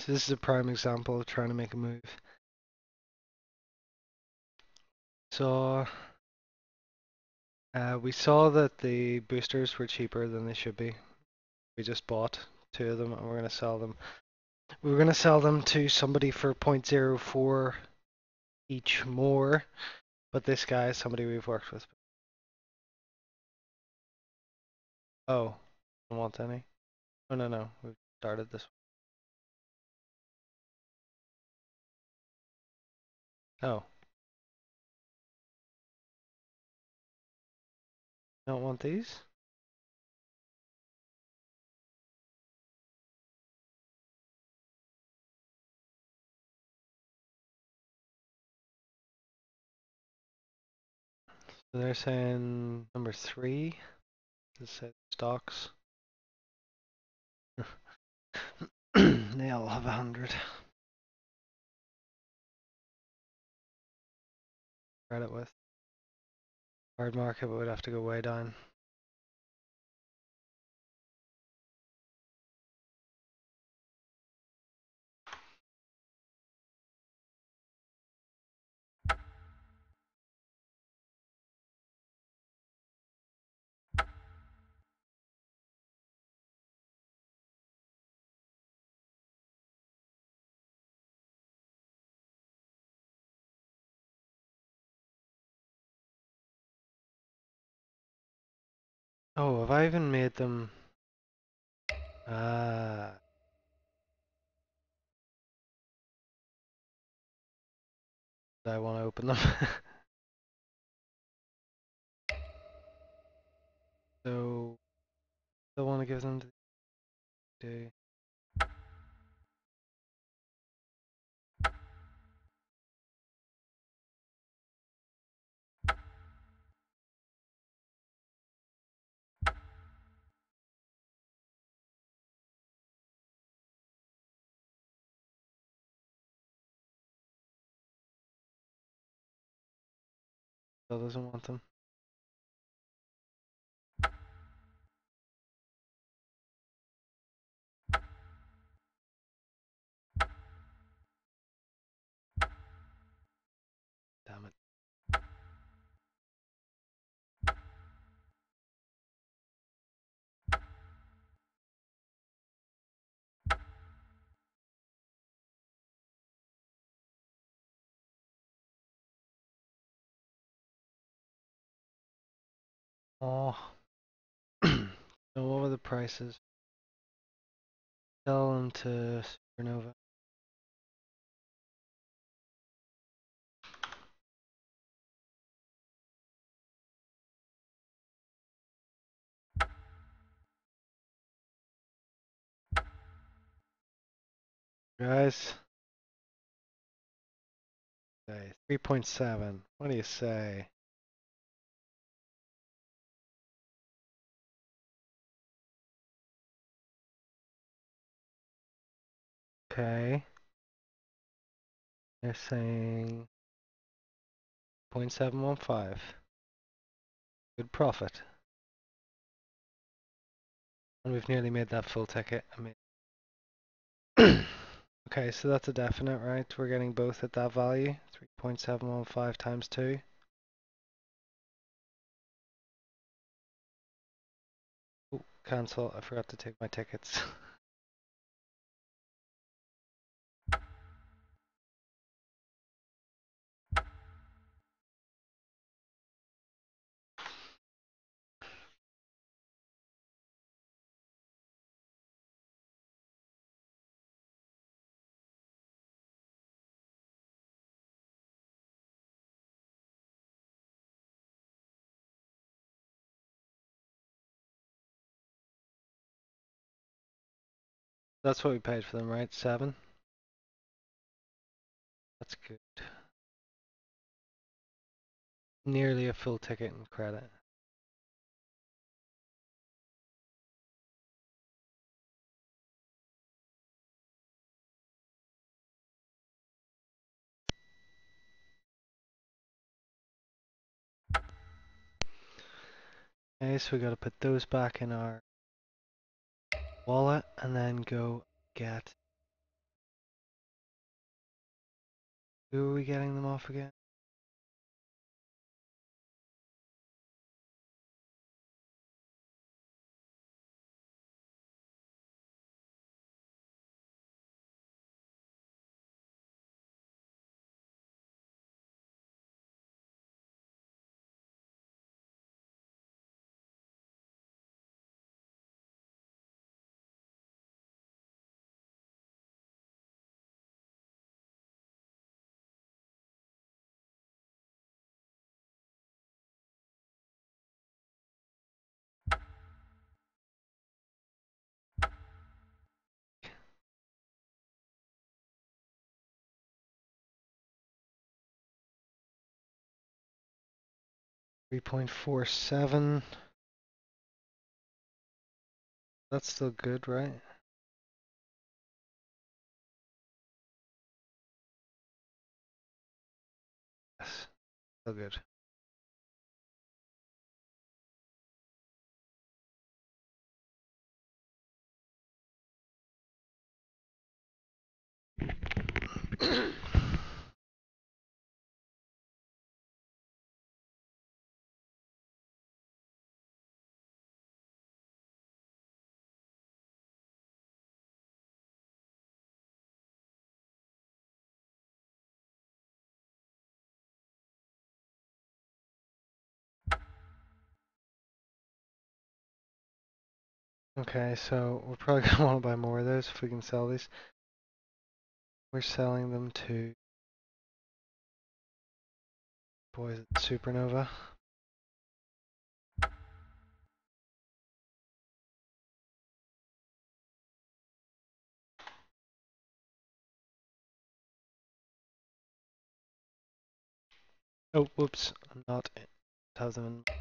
So this is a prime example of trying to make a move. So we saw that the boosters were cheaper than they should be. We just bought 2 of them and we're going to sell them. We were going to sell them to somebody for 0.04 each more, but this guy is somebody we've worked with. Oh, don't want any? Oh, no, we've started this one. Oh, don't want these? So they're saying number 3. This says stocks. They all have 100. Credit with. Hard market would have to go way down. Oh, have I even made them? Ah, I want to open them. So, I want to give them to the. Still doesn't want them. Damn it. Oh. So what were the prices? Sell them to Supernova. Guys. Okay, 3.7. What do you say? Okay. They're saying 0.715. Good profit. And we've nearly made that full ticket. Okay, so that's a definite, right? We're getting both at that value. 3.715 times 2. Oh, cancel. I forgot to take my tickets. That's what we paid for them, right? 7? That's good. Nearly a full ticket in credit. Okay, so we gotta put those back in our wallet and then go get Who are we getting them off again? $3.47. That's still good, right? Yes, still good. Okay, so we're probably gonna want to buy more of those if we can sell these. We're selling them to boys at Supernova. Oh, whoops, I'm not have them in.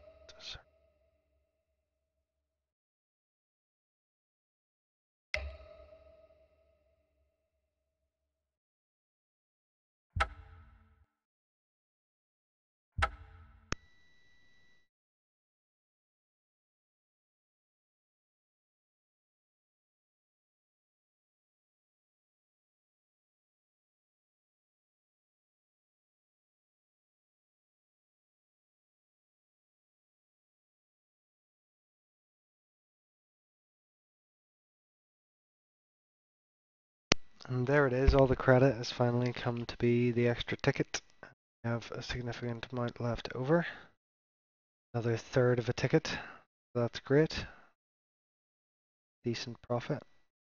And there it is, all the credit has finally come to be the extra ticket. We have a significant amount left over. Another third of a ticket. That's great. Decent profit.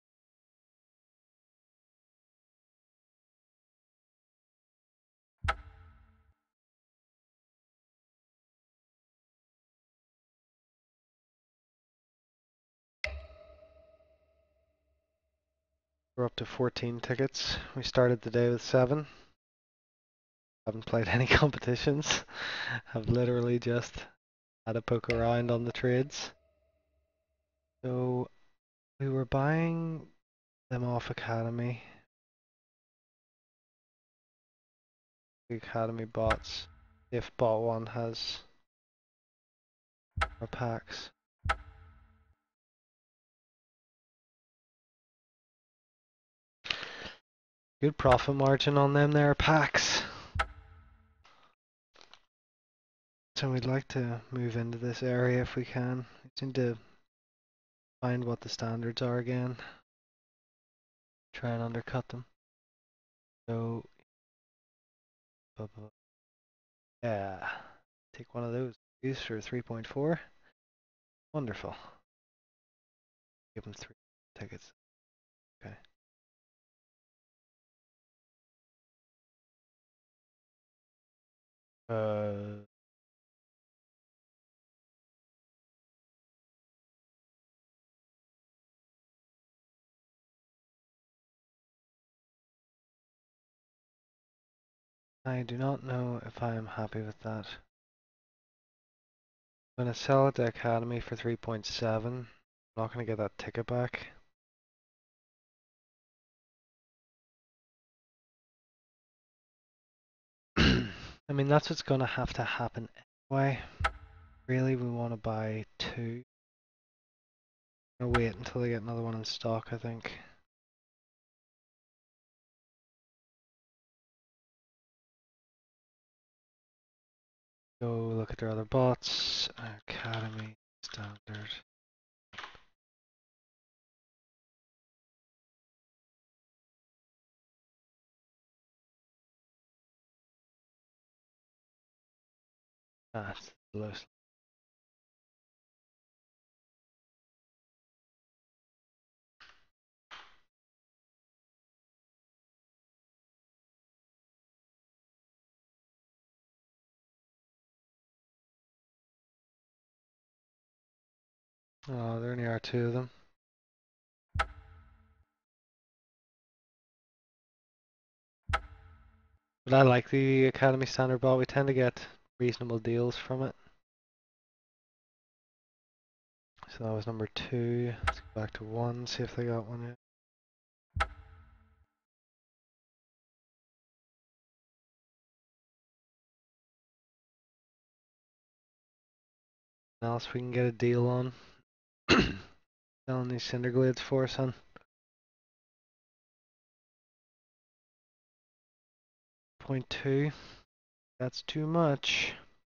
We're up to 14 tickets. We started the day with 7. Haven't played any competitions. Have literally just had a poke around on the trades. So we were buying them off Academy. The Academy bots. If bot 1 has more packs. Good profit margin on them there packs. So we'd like to move into this area if we can. We need to find what the standards are again. Try and undercut them. So, yeah, take one of those. These for 3.4. Wonderful. Give them 3 tickets. Okay. I do not know if I am happy with that. I'm going to sell it to Academy for 3.7. I'm not going to get that ticket back. I mean, that's what's going to have to happen anyway. Really, we want to buy 2. I'm going to wait until they get another one in stock, I think. look at their other bots. Academy standard. That's the lowest. Oh, there only are two of them. But I like the Academy standard bot. We tend to get reasonable deals from it. So that was number 2. Let's go back to 1, see if they got one yet. Anything else we can get a deal on? Selling these Cinderglades for, son. 0.2. That's too much.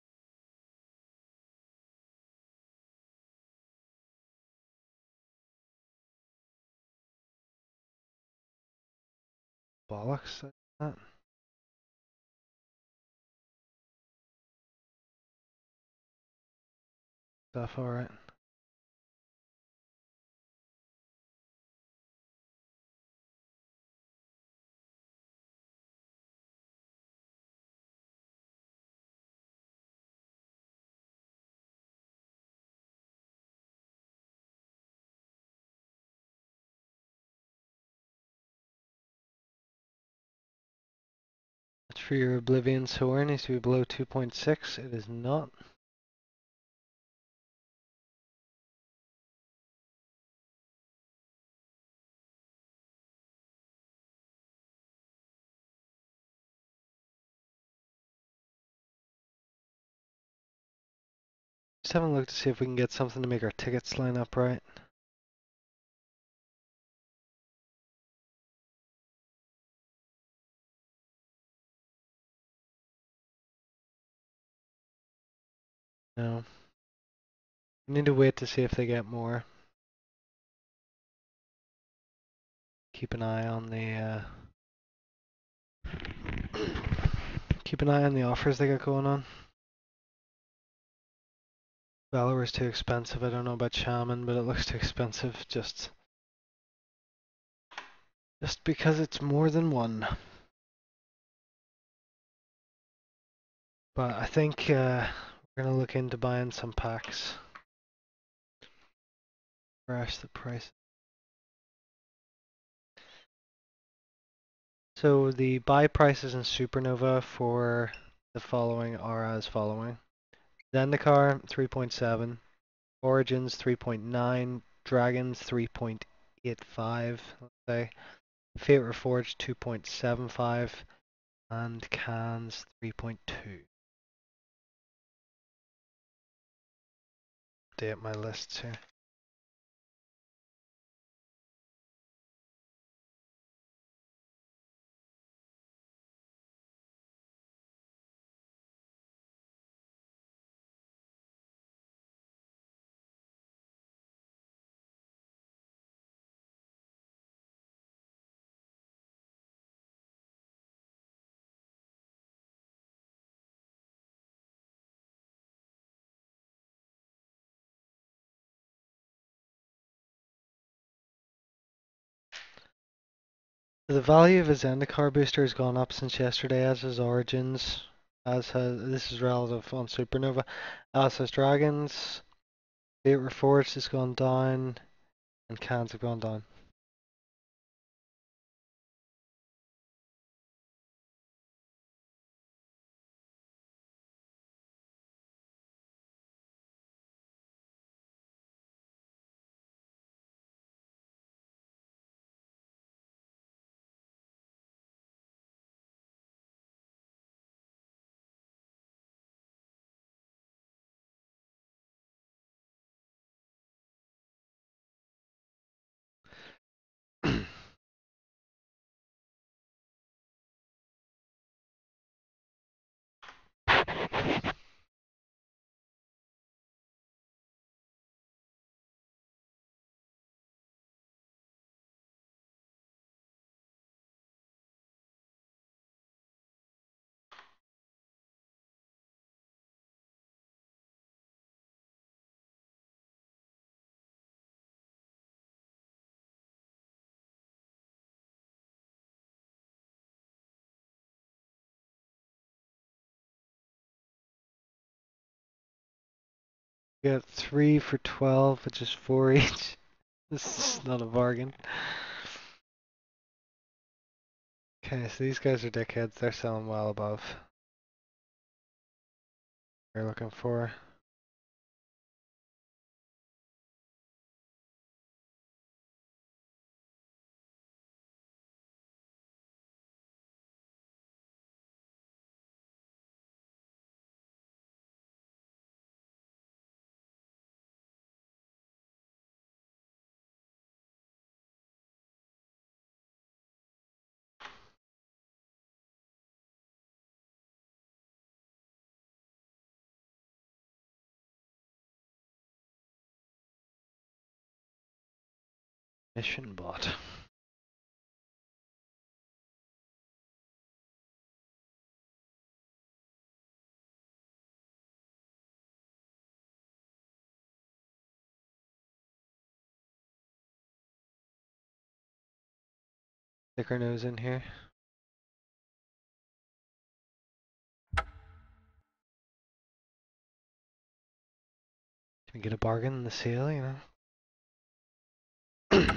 Bollocks. That. Stuff, alright. That's for your Oblivion Soar. Needs to be below 2.6. It is not. Just having a look to see if we can get something to make our tickets line up right. No. We need to wait to see if they get more. Keep an eye on the keep an eye on the offers they got going on. Valor's too expensive. I don't know about Shaman, but it looks too expensive just because it's more than one. But I think we're gonna look into buying some packs. Crash the price. So the buy prices in Supernova for the following are as following. Zendikar 3.7, Origins 3.9, Dragons 3.85, let's say, Fate Reforged 2.75, and Cans 3.2. Update my lists here. The value of a Zendikar booster has gone up since yesterday, as has Origins, this is relative on Supernova, as has Dragons, Fate Reforged has gone down, and Cans have gone down. We got 3 for 12, which is 4 each. This is not a bargain. Okay, so these guys are dickheads. They're selling well above. We're looking for. Mission bot. Stick our nose in here. Can we get a bargain in the sale, you know?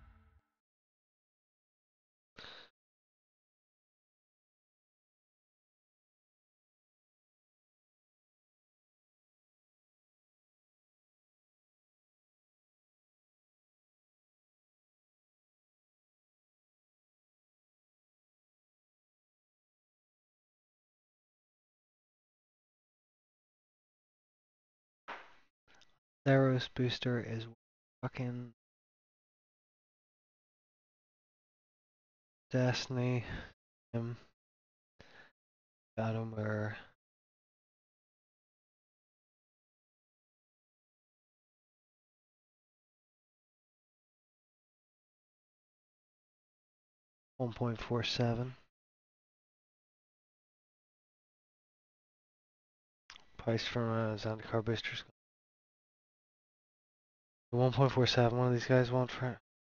'Theros booster is fucking Destiny. Got him where 1.47. Price from Zendikar boosters. 1.47 one of these guys want for it.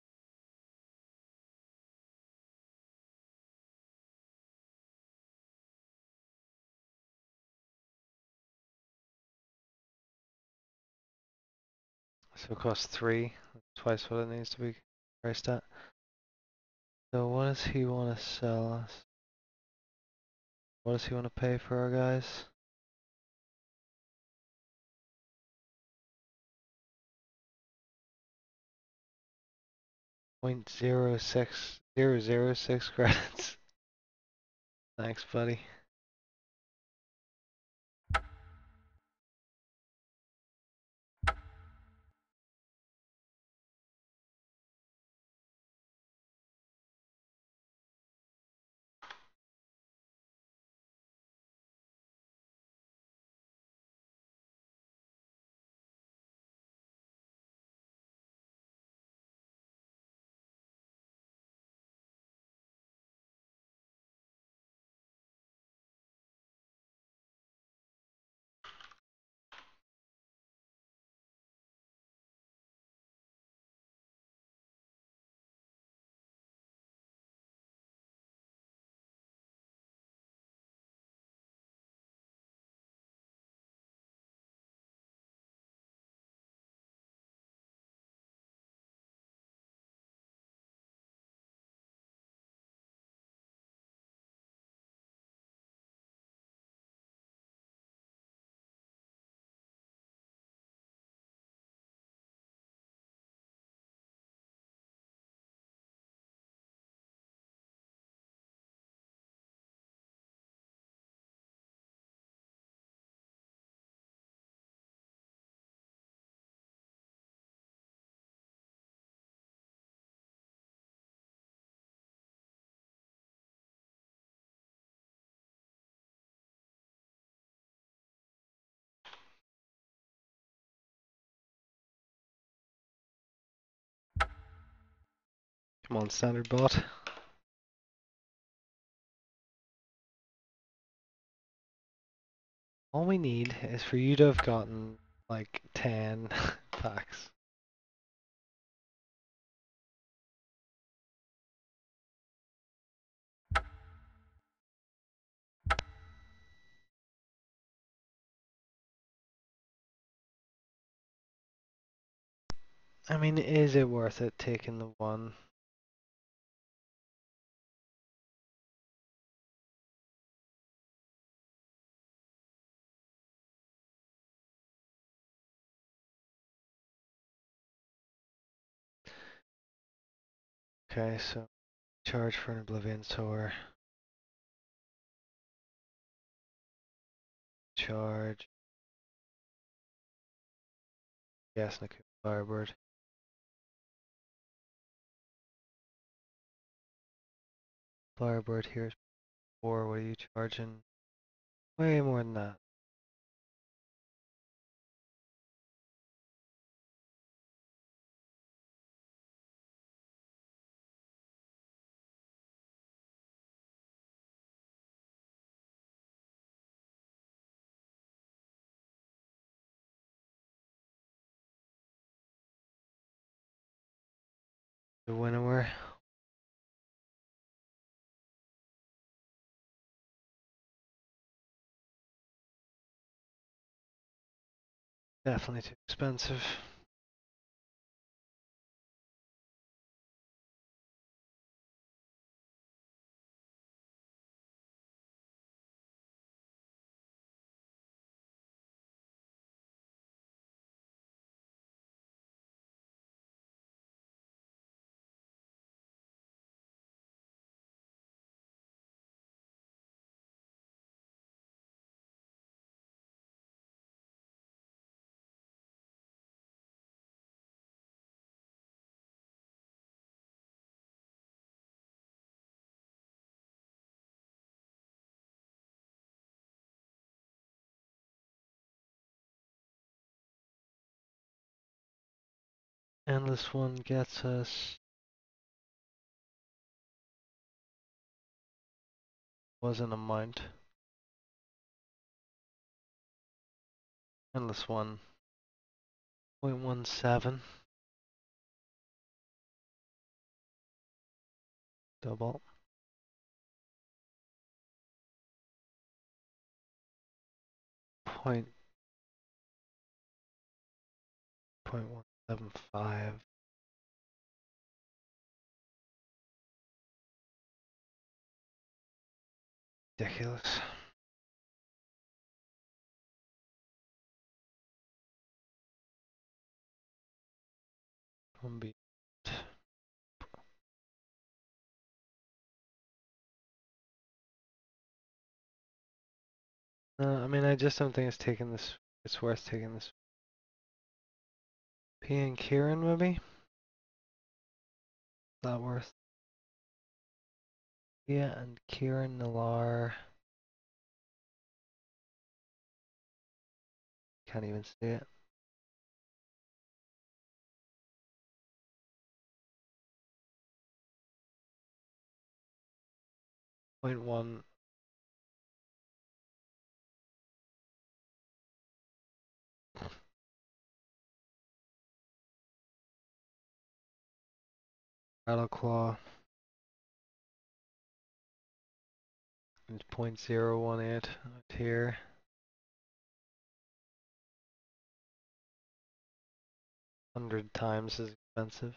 So it costs 3. That's twice what it needs to be priced at. So what does he want to sell us? What does he want to pay for our guys? .06006 credits. Thanks, buddy. Come on, standard bot. All we need is for you to have gotten like 10 packs. I mean, is it worth it taking the one? Okay, so charge for an Oblivion Sower. Charge. Yes, Naku Firebird. Firebird here's 4. What are you charging? Way more than that. The Winnower. Definitely too expensive. Endless One gets us. Wasn't a mount. Endless One. 0.17. Double. Point 0.175. Ridiculous. One beat. I mean, I just don't think it's taking this. It's worth taking this. P and Kieran, maybe? Not worth. Yeah, and Kieran Nalar. Can't even see it. Point one. Rattleclaw. It's 0.018 out here. 100 times as expensive.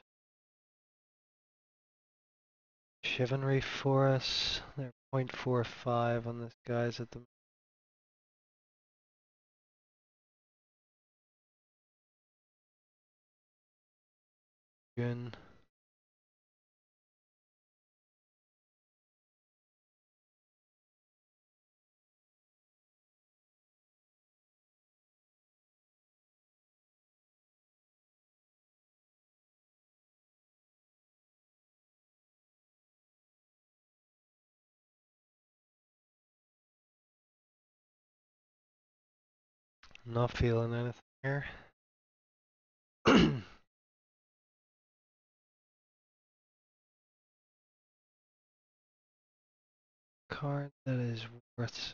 Chivalry Forest. They're 0.45 on this guy's at the June. Not feeling anything here. Card that is worth.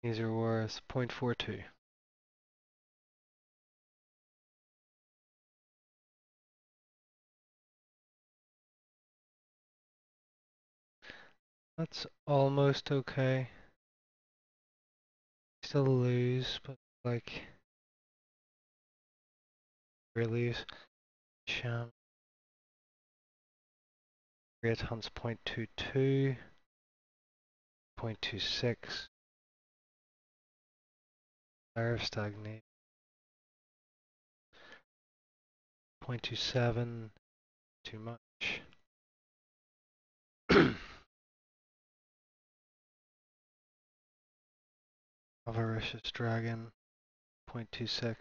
These are worth 0.42. That's almost okay. Still lose, but like really sham. Great Hunts 0.22, 0.26. Fire stagnate. 0.27, too much. Avaricious Dragon, 0.26.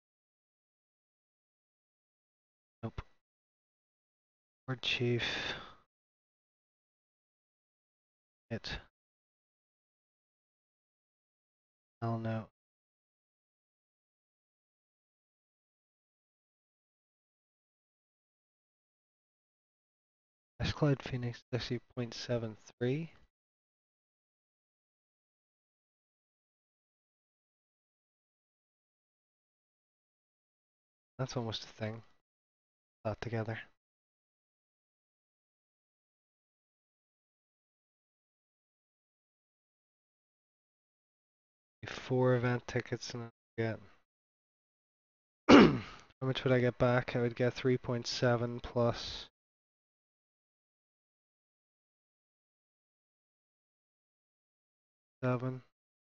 Nope. Lord Chief. Hit. Hell no. Cloud Phoenix actually 0.73. That's almost a thing. That together. 4 event tickets and I get. How much would I get back? I would get 3.7 plus 7.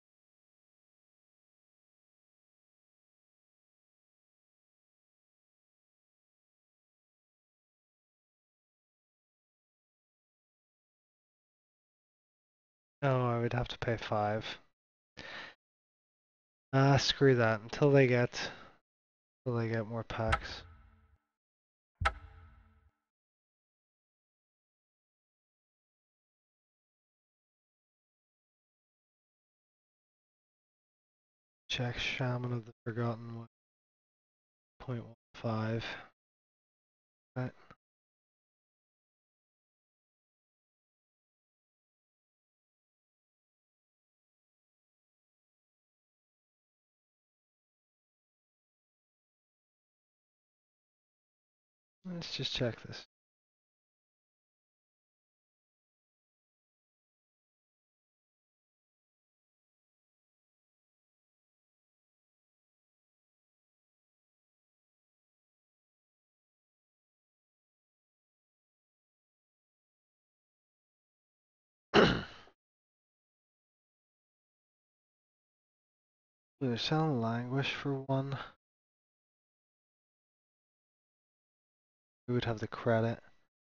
Oh, I would have to pay 5. Screw that. Until they get more packs. Check Shaman of the Forgotten One. 0.15. Right. Let's just check this. They're selling Languish for 1. We would have the credit.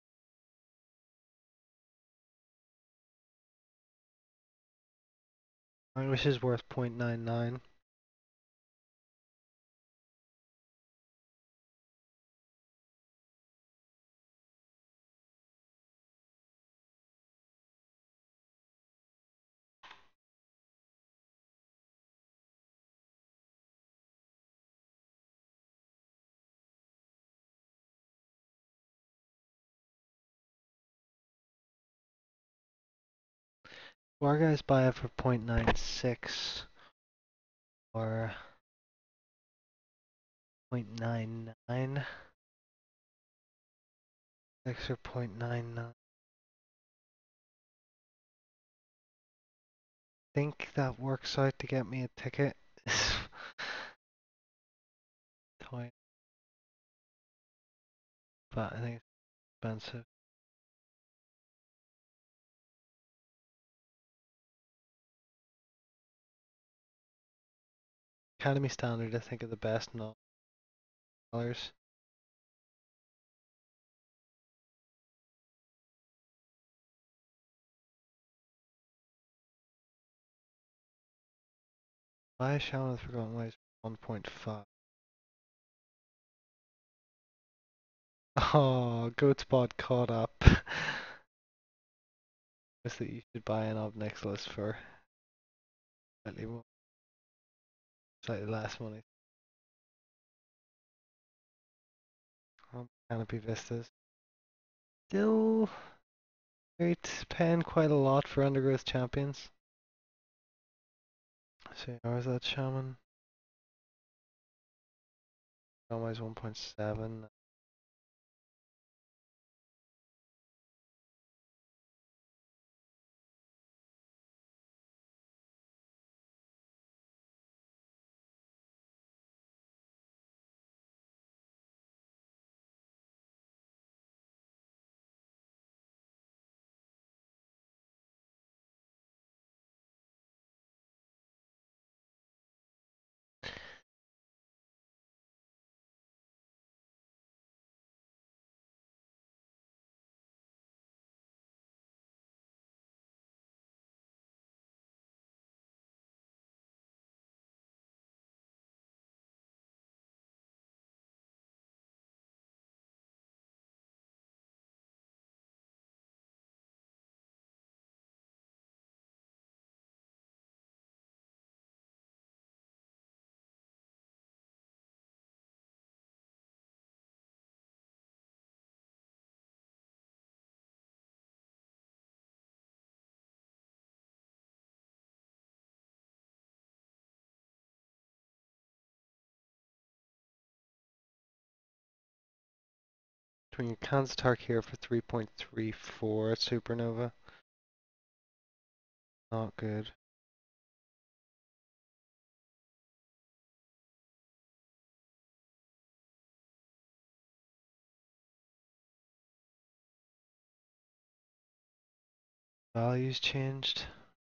Languish is worth 0.99. Our guys buy it for 0.96 or 0.99. 6 or 0.99. Think that works out to get me a ticket. Toy, but I think it's expensive. Academy Standard, I think, are the best $9. Buy a Shaman of the Forgotten Ways for 1.5. Oh, Goatspot caught up. Guess that you should buy an Ob Nixilis for slightly less money. Canopy Vistas. Still paying quite a lot for Undergrowth Champions. See, how is that shaman? Always 1.7. Between your Kanstark here for 3.34 supernova. Not good. Values changed.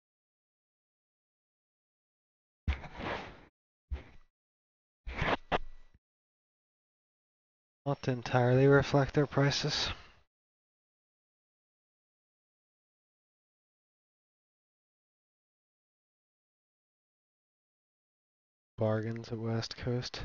Not to entirely reflect their prices. Bargains at West Coast.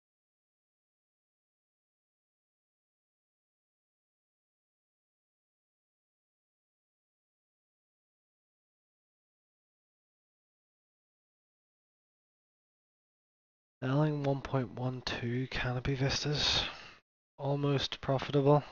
Selling 1.12 Canopy Vistas. Almost profitable.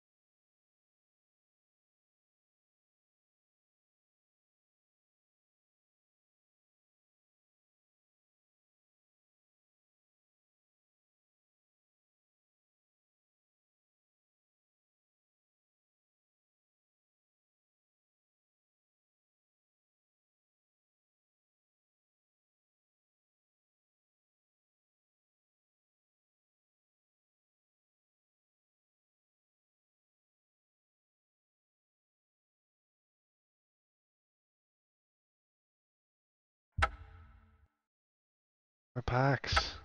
Or packs.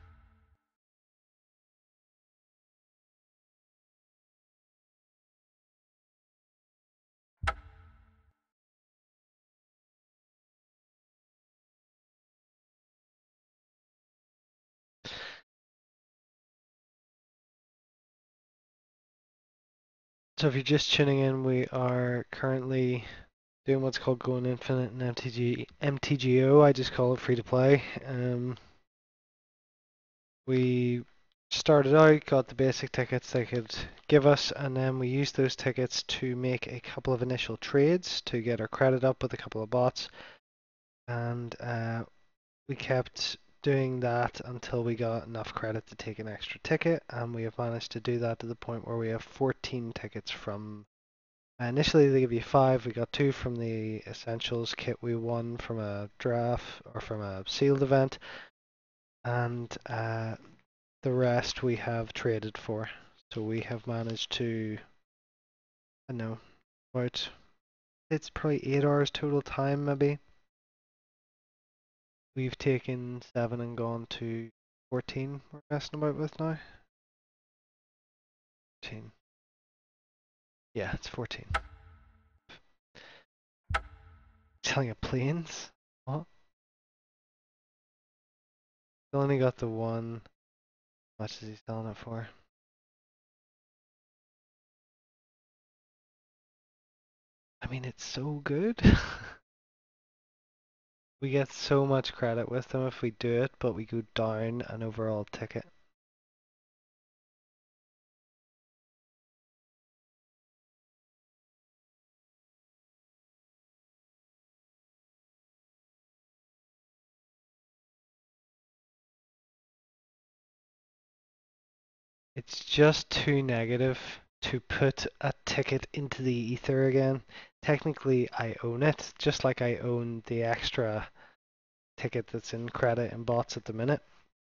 So if you're just tuning in, we are currently doing what's called Going Infinite and MTGO. I just call it free to play. We started out, got the basic tickets they could give us, and then we used those tickets to make a couple of initial trades to get our credit up with a couple of bots. And we kept doing that until we got enough credit to take an extra ticket, and we have managed to do that to the point where we have 14 tickets from. Initially, they give you 5. We got 2 from the Essentials kit we won from a draft or from a sealed event, and the rest we have traded for. So we have managed to, I don't know, about, it's probably 8 hours total time maybe. We've taken 7 and gone to 14 we're messing about with now. 14. Yeah, it's 14. Selling a planes? What? Still only got the one. How much is he selling it for? I mean, it's so good. We get so much credit with them if we do it, but we go down an overall ticket. It's just too negative to put a ticket into the ether again. Technically, I own it, just like I own the extra ticket that's in credit and bots at the minute.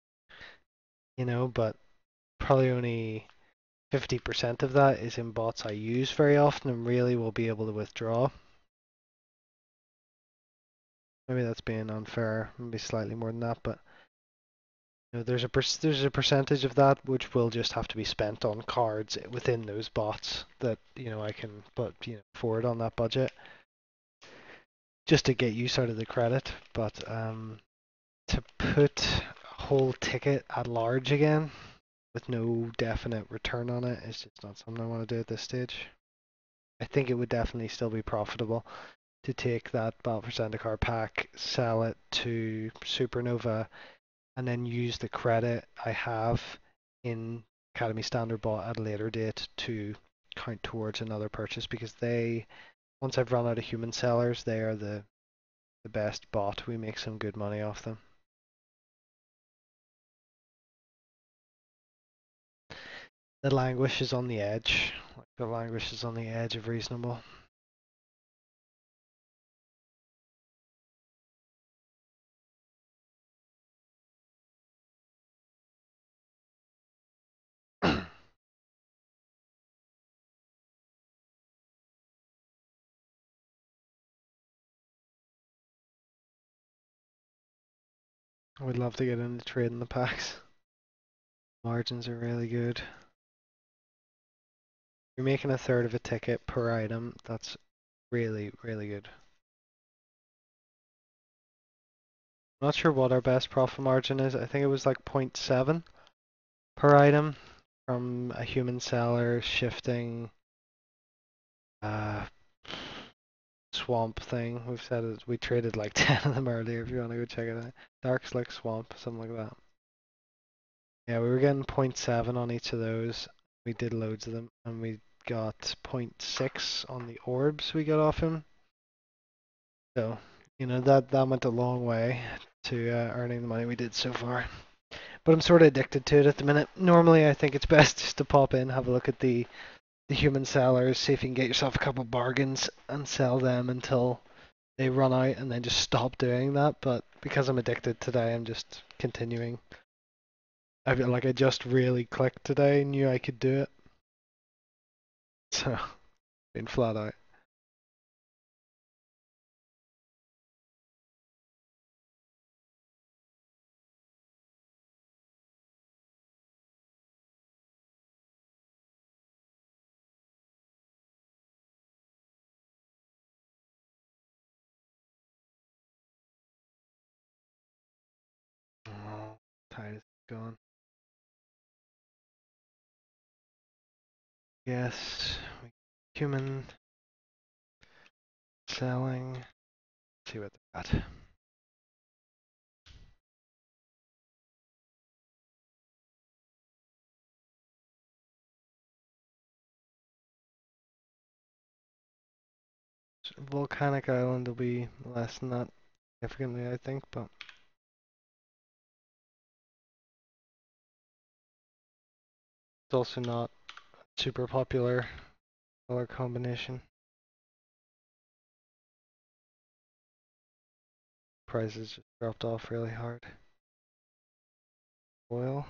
But probably only 50% of that is in bots I use very often and really will be able to withdraw. Maybe that's being unfair, maybe slightly more than that, but there's a percentage of that which will just have to be spent on cards within those bots that I can put forward on that budget just to get use out of the credit. But to put a whole ticket at large again with no definite return on it is just not something I want to do at this stage. I think it would definitely still be profitable to take that Battle for Zendikar pack, sell it to Supernova, and then use the credit I have in Academy Standard bot at a later date to count towards another purchase, because once I've run out of human sellers, they are the best bot. We make some good money off them. The languish is on the edge. The languish is on the edge of reasonable. I would love to get into trading the packs. Margins are really good. You're making a third of a ticket per item. That's really, really good. I'm not sure what our best profit margin is. I think it was like 0.7 per item from a human seller shifting swamp thing. We've said it, we traded like 10 of them earlier if you want to go check it out. Dark Slick Swamp, something like that. Yeah, we were getting 0.7 on each of those. We did loads of them, and we got 0.6 on the orbs we got off him. So, that went a long way to earning the money we did so far. But I'm sort of addicted to it at the minute. Normally, I think it's best just to pop in, have a look at the human sellers, see if you can get yourself a couple bargains and sell them until they run out, and then just stop doing that. But because I'm addicted today, I'm just continuing. I feel like I just really clicked today, knew I could do it. So, been flat out. Oh, tide is gone. Yes, human selling. Let's see what they're at. Volcanic Island will be less than that significantly, I think, but it's also not super popular color combination. Prices just dropped off really hard. Oil.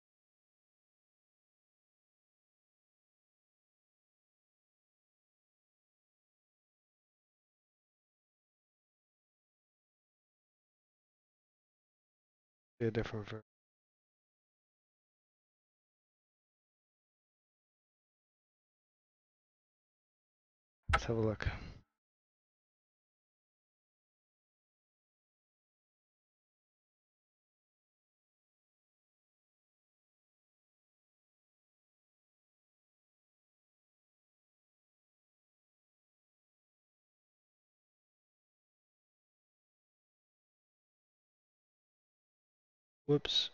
Be a different version. Let's have a look. Whoops.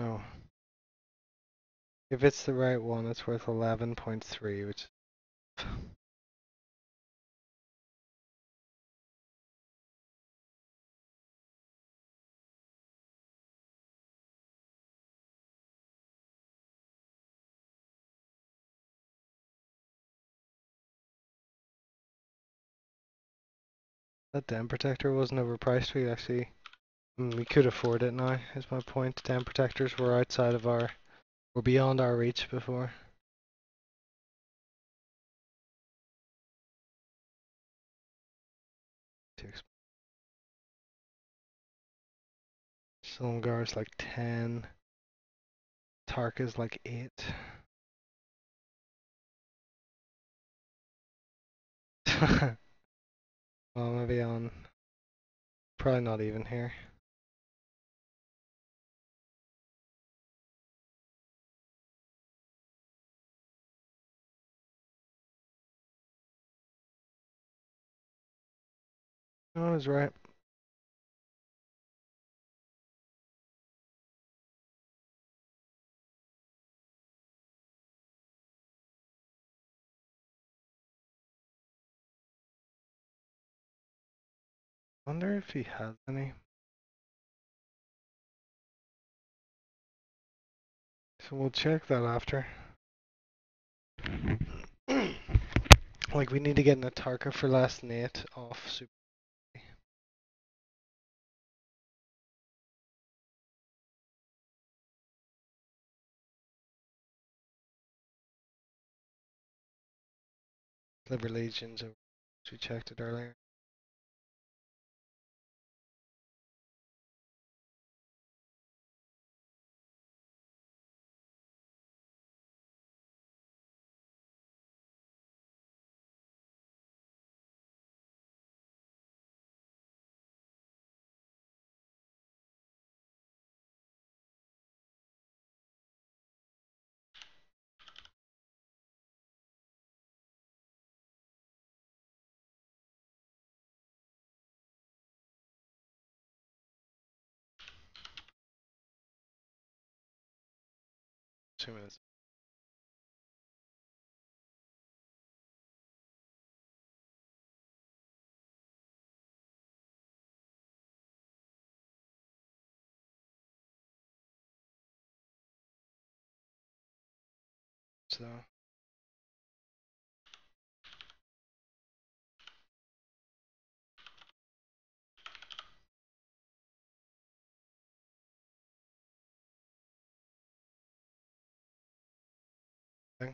No. If it's the right one, it's worth 11.3, which that dam protector wasn't overpriced. We could afford it now, is my point. Dam protectors were were beyond our reach before. Silumgar's like 10. Tarka's like 8. Well, maybe on. Probably not even here. No, I was right. Wonder if he has any. So we'll check that after. Like, we need to get an Atarka for less than 8 off Super. Liver Legions, we checked it earlier. Two minutes. So. Thing.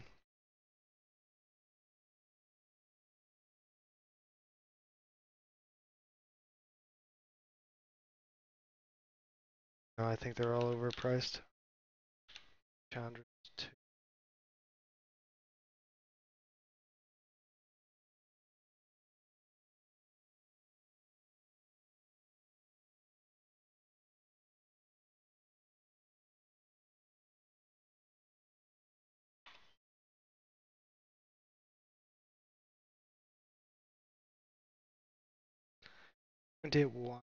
No, I think they're all overpriced. Chandra's 2. Did one.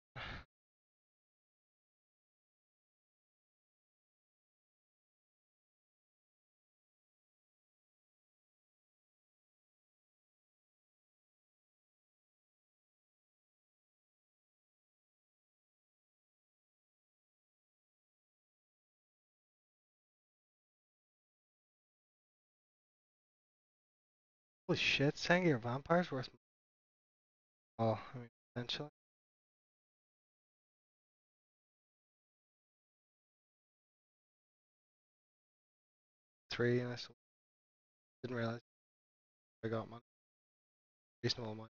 Holy shit, Sangir Vampire's worth. Oh, I mean, potentially. 3, and I still didn't realize I got money. Reasonable money.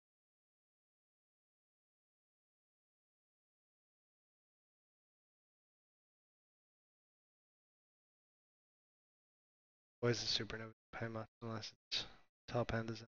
Boys, the supernova pay much unless it's top end is